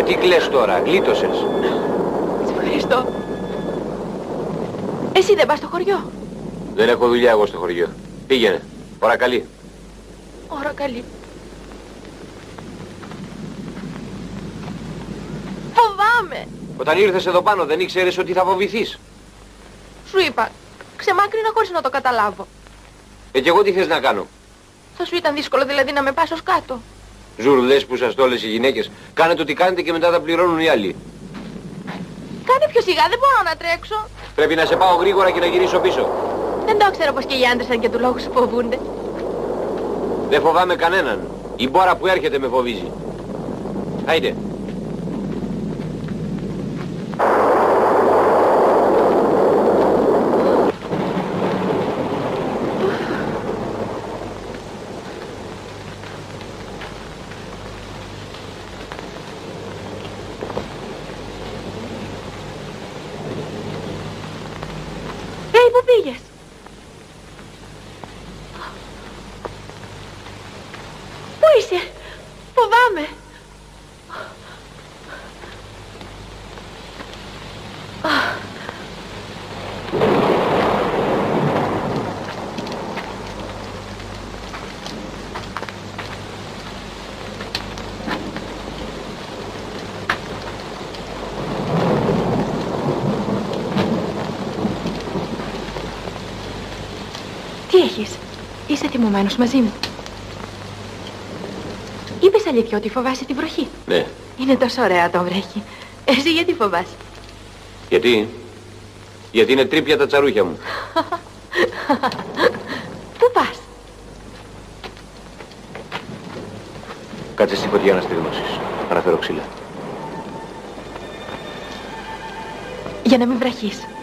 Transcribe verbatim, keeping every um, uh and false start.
Γιατί κλαις τώρα, γλίτωσες. Σε ευχαριστώ. Εσύ δεν πας στο χωριό? Δεν έχω δουλειά εγώ στο χωριό. Πήγαινε. Ώρα καλή. Ώρα καλή. Φοβάμαι. Όταν ήρθες εδώ πάνω δεν ήξερες ότι θα φοβηθείς. Σου είπα, ξεμάκρινα χωρίς να το καταλάβω. Ε, και εγώ τι θες να κάνω. Θα σου ήταν δύσκολο δηλαδή να με πας ως κάτω? Ζουρλές που σας το όλες οι γυναίκες. Κάνετε ό,τι κάνετε και μετά τα πληρώνουν οι άλλοι. Κάνε πιο σιγά, δεν μπορώ να τρέξω. Πρέπει να σε πάω γρήγορα και να γυρίσω πίσω. Δεν το ξέρω πως και οι άντρες αν και του λόγου σου φοβούνται. Δεν φοβάμαι κανέναν. Η μπόρα που έρχεται με φοβίζει. Άιντε. Πού πήγες? Πού είσαι? Φοβάμαι. Τι έχεις? Είσαι θυμωμένος μαζί μου? Είπες αλήθεια ότι φοβάσαι τη βροχή? Ναι. Είναι τόσο ωραία όταν βρέχει. Εσύ γιατί φοβάσαι? Γιατί? Γιατί είναι τρίπια τα τσαρούχια μου. Πού πας? Κάτσε στη φωτιά να στεγνώσεις. Αναφέρω ξύλα. Για να μην βραχείς.